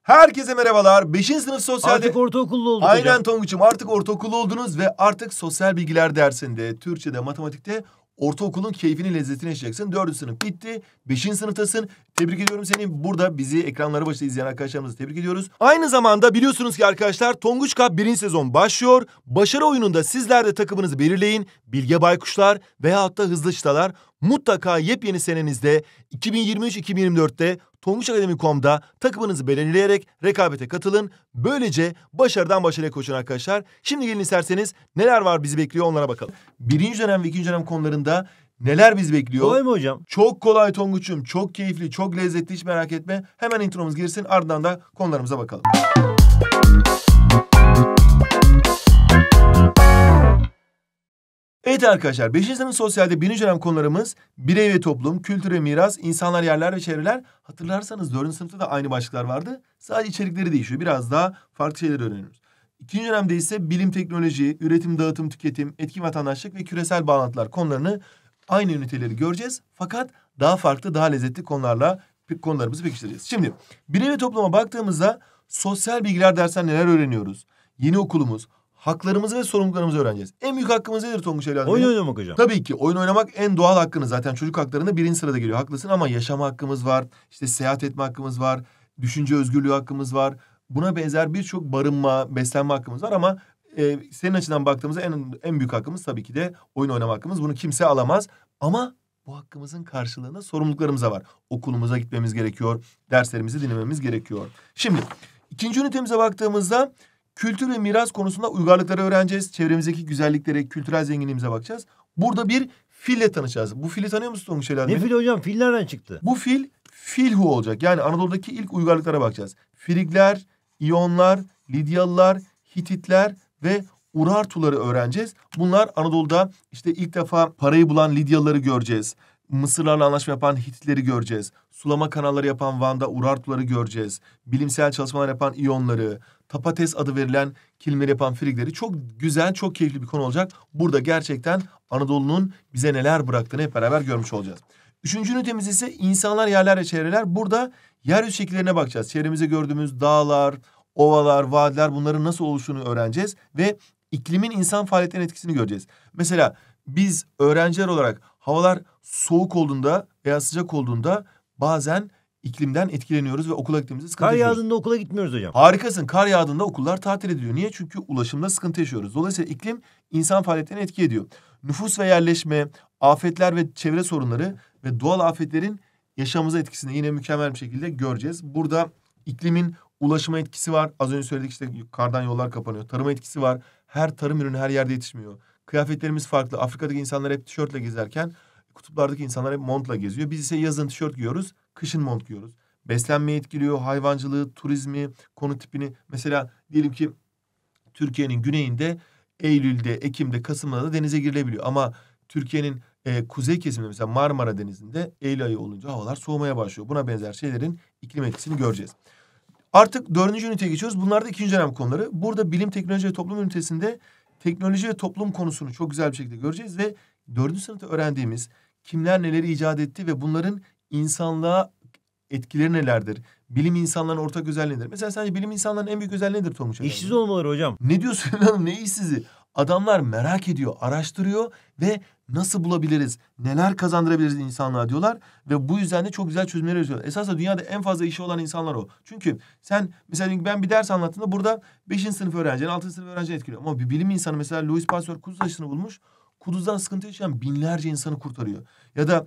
Herkese merhabalar. 5. sınıf sosyalde... Artık ortaokullu olduk Aynen hocam. Tonguç'um, artık ortaokullu oldunuz ve artık sosyal bilgiler dersinde, Türkçe'de, matematikte ortaokulun keyfini, lezzetini yaşayacaksın. 4. sınıf bitti. 5. sınıftasın. Tebrik ediyorum seni. Burada bizi ekranları başında izleyen arkadaşlarımızı tebrik ediyoruz. Aynı zamanda biliyorsunuz ki arkadaşlar Tonguç Cup 1. sezon başlıyor. Başarı oyununda sizler de takımınızı belirleyin. Bilge Baykuşlar veyahut da Hızlı Çıtalar mutlaka yepyeni senenizde 2023-2024'te tonguçakademi.com'da takımınızı belirleyerek rekabete katılın. Böylece başarıdan başarıya koşun arkadaşlar. Şimdi gelin isterseniz neler var bizi bekliyor onlara bakalım. 1. dönem ve 2. dönem konularında neler bizi bekliyor? Kolay mı hocam? Çok kolay Tonguç'um. Çok keyifli, çok lezzetli, hiç merak etme. Hemen intromuz girsin, ardından da konularımıza bakalım. Evet arkadaşlar, 5. sınıf sosyalde 1. dönem konularımız birey ve toplum, kültür ve miras, insanlar, yerler ve çevreler. Hatırlarsanız 4. sınıfta da aynı başlıklar vardı. Sadece içerikleri değişiyor. Biraz daha farklı şeyler öğreniyoruz. 2. dönemde ise bilim, teknoloji, üretim, dağıtım, tüketim, etkin vatandaşlık ve küresel bağlantılar konularını aynı üniteleri göreceğiz. Fakat daha farklı, daha lezzetli konularımızı pekiştireceğiz. Şimdi birey ve topluma baktığımızda sosyal bilgiler dersen neler öğreniyoruz? Yeni okulumuz, haklarımızı ve sorumluluklarımızı öğreneceğiz. En büyük hakkımız nedir Tonguç evladım? Oyun oynamak hocam. Tabii ki oyun oynamak en doğal hakkınız. Zaten çocuk haklarında 1. sırada geliyor. Haklısın ama yaşama hakkımız var. İşte seyahat etme hakkımız var. Düşünce özgürlüğü hakkımız var. Buna benzer birçok barınma, beslenme hakkımız var ama senin açıdan baktığımızda en büyük hakkımız tabii ki de oyun oynama hakkımız. Bunu kimse alamaz ama bu hakkımızın karşılığında sorumluluklarımız da var. Okulumuza gitmemiz gerekiyor. Derslerimizi dinlememiz gerekiyor. Şimdi 2. ünitemize baktığımızda kültür ve miras konusunda uygarlıkları öğreneceğiz. Çevremizdeki güzelliklere, kültürel zenginliğimize bakacağız. Burada bir fille tanışacağız. Bu fili tanıyor musun Tonguç evladım? Ne fil hocam? Fil nereden çıktı? Bu fil, Filhu olacak. Yani Anadolu'daki ilk uygarlıklara bakacağız. Frigler, İyonlar, Lidyalılar, Hititler ve Urartuları öğreneceğiz. Bunlar Anadolu'da işte ilk defa parayı bulan Lidyalıları göreceğiz. Mısırlarla anlaşma yapan Hititleri göreceğiz. Sulama kanalları yapan Van'da Urartuları göreceğiz. Bilimsel çalışmalar yapan İyonları, Tapates adı verilen kelimeleri yapan Frigleri. Çok güzel, çok keyifli bir konu olacak. Burada gerçekten Anadolu'nun bize neler bıraktığını hep beraber görmüş olacağız. 3. ünitemiz ise insanlar, yerler ve çevreler. Burada yeryüzü şekillerine bakacağız. Çevremizde gördüğümüz dağlar, ovalar, vadiler, bunların nasıl oluştuğunu öğreneceğiz. Ve iklimin insan faaliyetlerinin etkisini göreceğiz. Mesela biz öğrenciler olarak havalar soğuk olduğunda veya sıcak olduğunda bazen iklimden etkileniyoruz ve okula gittiğimizde sıkıntı Kar yaşıyoruz. yağdığında okula gitmiyoruz hocam. Harikasın. Kar yağdığında okullar tatil ediliyor. Niye? Çünkü ulaşımda sıkıntı yaşıyoruz. Dolayısıyla iklim insan faaliyetlerine etki ediyor. Nüfus ve yerleşme, afetler ve çevre sorunları ve doğal afetlerin yaşamımıza etkisini yine mükemmel bir şekilde göreceğiz. Burada iklimin ulaşıma etkisi var. Az önce söyledik işte kardan yollar kapanıyor. Tarıma etkisi var. Her tarım ürünü her yerde yetişmiyor. Kıyafetlerimiz farklı. Afrika'daki insanlar hep tişörtle gezerken kutuplardaki insanlar hep montla geziyor. Biz ise yazın tişört giyiyoruz, kışın mont giyiyoruz. Beslenmeyi etkiliyor, hayvancılığı, turizmi, konut tipini. Mesela diyelim ki Türkiye'nin güneyinde Eylül'de, Ekim'de, Kasım'da da denize girilebiliyor. Ama Türkiye'nin kuzey kesiminde mesela Marmara Denizi'nde Eylül ayı olunca havalar soğumaya başlıyor. Buna benzer şeylerin iklim etkisini göreceğiz. Artık 4. üniteye geçiyoruz. Bunlar da 2. dönem konuları. Burada bilim, teknoloji ve toplum ünitesinde teknoloji ve toplum konusunu çok güzel bir şekilde göreceğiz ve 4. sınıfta öğrendiğimiz kimler neleri icat etti ve bunların insanlığa etkileri nelerdir? Bilim insanların ortak özelliği nedir? Mesela sence bilim insanların en büyük özelliği nedir Tonguç? İşsiz olmaları hocam. Ne diyorsun hanım? Ne işsizi? Adamlar merak ediyor, araştırıyor ve nasıl bulabiliriz, neler kazandırabiliriz insanlığa diyorlar. Ve bu yüzden de çok güzel çözümler üretiyorlar. Esasında dünyada en fazla işi olan insanlar o. Çünkü sen mesela ben bir ders anlattığımda burada 5. sınıf öğrencinin, 6. sınıf öğrencini etkiliyor. Ama bir bilim insanı mesela Louis Pasteur kuduz aşısını bulmuş. Kuduzdan sıkıntı yaşayan binlerce insanı kurtarıyor. Ya da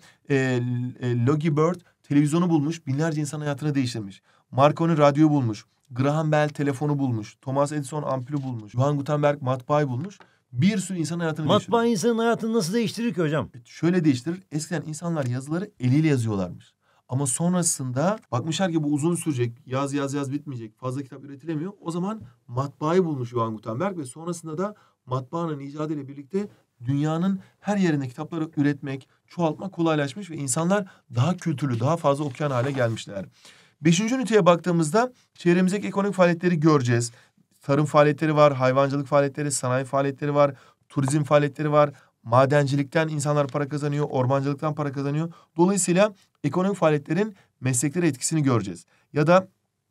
Logie Bird televizyonu bulmuş, binlerce insan hayatını değiştirmiş. Marconi radyoyu bulmuş. Graham Bell telefonu bulmuş. Thomas Edison ampulü bulmuş. Johann Gutenberg matbaayı bulmuş. Bir sürü insanın hayatını değiştiriyor. Matbaa insanın hayatını nasıl değiştirir ki hocam? Şöyle değiştirir. Eskiden insanlar yazıları eliyle yazıyorlarmış. Ama sonrasında bakmışlar ki bu uzun sürecek. Yaz bitmeyecek. Fazla kitap üretilemiyor. O zaman matbaayı bulmuş Johann Gutenberg ve sonrasında da matbaanın icadıyla birlikte dünyanın her yerinde kitapları üretmek, çoğaltmak kolaylaşmış ve insanlar daha kültürlü, daha fazla okuyan hale gelmişler. 5. üniteye baktığımızda çevremizdeki ekonomik faaliyetleri göreceğiz. Tarım faaliyetleri var, hayvancılık faaliyetleri, sanayi faaliyetleri var, turizm faaliyetleri var. Madencilikten insanlar para kazanıyor, ormancılıktan para kazanıyor. Dolayısıyla ekonomik faaliyetlerin mesleklere etkisini göreceğiz. Ya da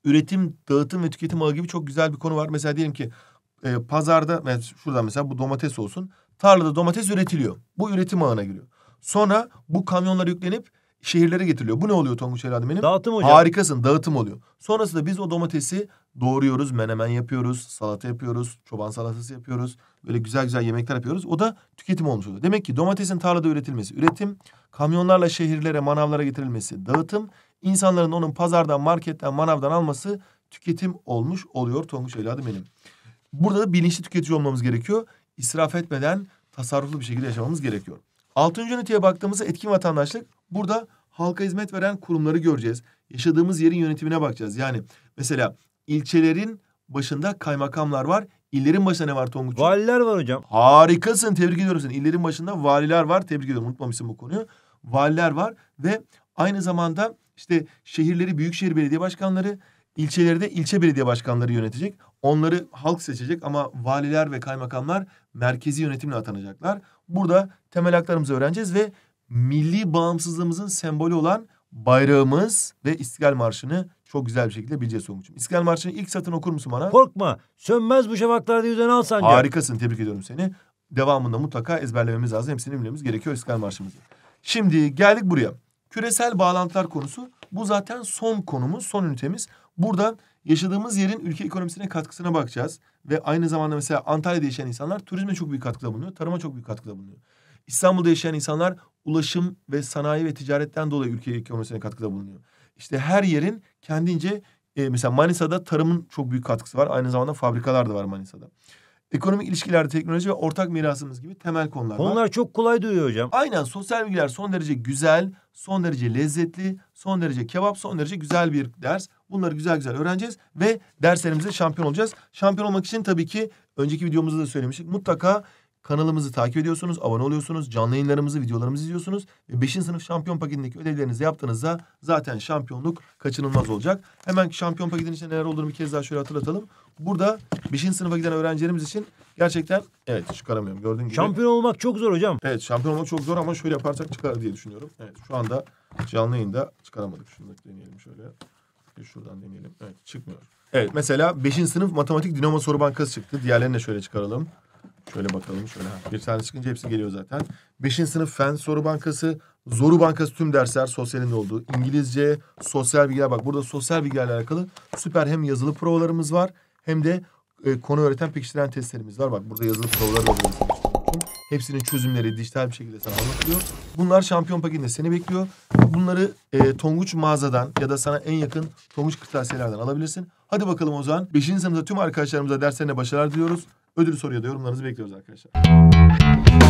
üretim, dağıtım ve tüketim ağı gibi çok güzel bir konu var. Mesela diyelim ki pazarda, şuradan mesela bu domates olsun. Tarlada domates üretiliyor. Bu üretim ağına giriyor. Sonra bu kamyonlara yüklenip şehirlere getiriliyor. Bu ne oluyor Tonguç evladım benim? Dağıtım hocam. Harikasın, dağıtım oluyor. Sonrasında biz o domatesi doğruyoruz, menemen yapıyoruz, salata yapıyoruz, çoban salatası yapıyoruz. Böyle güzel güzel yemekler yapıyoruz. O da tüketim olmuş oluyor. Demek ki domatesin tarlada üretilmesi, üretim, kamyonlarla şehirlere, manavlara getirilmesi, dağıtım, insanların onun pazardan, marketten, manavdan alması tüketim olmuş oluyor Tonguç evladım benim. Burada da bilinçli tüketici olmamız gerekiyor. İsraf etmeden tasarruflu bir şekilde yaşamamız gerekiyor. 6. üniteye baktığımızda etkin vatandaşlık. Burada halka hizmet veren kurumları göreceğiz. Yaşadığımız yerin yönetimine bakacağız. Yani mesela ilçelerin başında kaymakamlar var. İllerin başında ne var Tonguç? Valiler var hocam. Harikasın, tebrik ediyorum seni. İllerin başında valiler var. Tebrik ediyorum, unutmamışsın bu konuyu. Valiler var ve aynı zamanda işte şehirleri büyükşehir belediye başkanları, ilçeleri de ilçe belediye başkanları yönetecek. Onları halk seçecek ama valiler ve kaymakamlar merkezi yönetimle atanacaklar. Burada temel haklarımızı öğreneceğiz ve milli bağımsızlığımızın sembolü olan bayrağımız ve İstiklal Marşı'nı çok güzel bir şekilde bileceğiz Tonguç'um. İstiklal Marşı'nın ilk satırını okur musun bana? Korkma. Sönmez bu şafaklarda yüzen al sancak. Harikasın, tebrik ediyorum seni. Devamında mutlaka ezberlememiz lazım. Hepsini bilmemiz gerekiyor İstiklal Marşı'mızı. Şimdi geldik buraya. Küresel bağlantılar konusu. Bu zaten son konumuz, son ünitemiz. Burada yaşadığımız yerin ülke ekonomisine katkısına bakacağız. Ve aynı zamanda mesela Antalya'da yaşayan insanlar turizme çok büyük katkıda bulunuyor. Tarıma çok büyük katkıda bulunuyor. İstanbul'da yaşayan insanlar ulaşım ve sanayi ve ticaretten dolayı ülke ekonomisine katkıda bulunuyor. İşte her yerin kendince mesela Manisa'da tarımın çok büyük katkısı var. Aynı zamanda fabrikalar da var Manisa'da. Ekonomik ilişkilerde teknoloji ve ortak mirasımız gibi temel konular var. Konular çok kolay duyuyor hocam. Aynen, sosyal bilgiler son derece güzel, son derece lezzetli, son derece kebap, son derece güzel bir ders. Bunları güzel güzel öğreneceğiz ve derslerimizde şampiyon olacağız. Şampiyon olmak için tabii ki önceki videomuzda da söylemiştik. Mutlaka kanalımızı takip ediyorsunuz, abone oluyorsunuz, canlı yayınlarımızı, videolarımızı izliyorsunuz. Ve 5. sınıf şampiyon paketindeki ödevlerinizi yaptığınızda zaten şampiyonluk kaçınılmaz olacak. Hemen şampiyon paketinin içinde neler olduğunu bir kez daha şöyle hatırlatalım. Burada 5. sınıfa giden öğrencilerimiz için gerçekten çıkaramıyorum gördüğün gibi. Şampiyon olmak çok zor hocam. Evet, şampiyon olmak çok zor ama şöyle yaparsak çıkar diye düşünüyorum. Evet, şu anda canlı yayında çıkaramadık. Şunu da deneyelim şöyle. Şuradan deneyelim. Evet, çıkmıyor. Evet, mesela 5. sınıf matematik dinamo soru bankası çıktı. Diğerlerini de şöyle çıkaralım. Şöyle bakalım şöyle. Bir tane çıkınca hepsi geliyor zaten. 5. sınıf fen soru bankası, zoru bankası tüm dersler sosyalinde olduğu. İngilizce, sosyal bilgiler. Bak burada sosyal bilgilerle alakalı süper hem yazılı provalarımız var hem de konu öğreten pekiştiren testlerimiz var. Bak burada yazılı provalar var. Hepsinin çözümleri dijital bir şekilde sana anlatılıyor. Bunlar şampiyon paketinde seni bekliyor. Bunları Tonguç mağazadan ya da sana en yakın Tonguç kırtasiyelerden alabilirsin. Hadi bakalım o zaman. 5. sınıfta tüm arkadaşlarımıza derslerine başarılar diliyoruz. Ödül soruya da yorumlarınızı bekliyoruz arkadaşlar.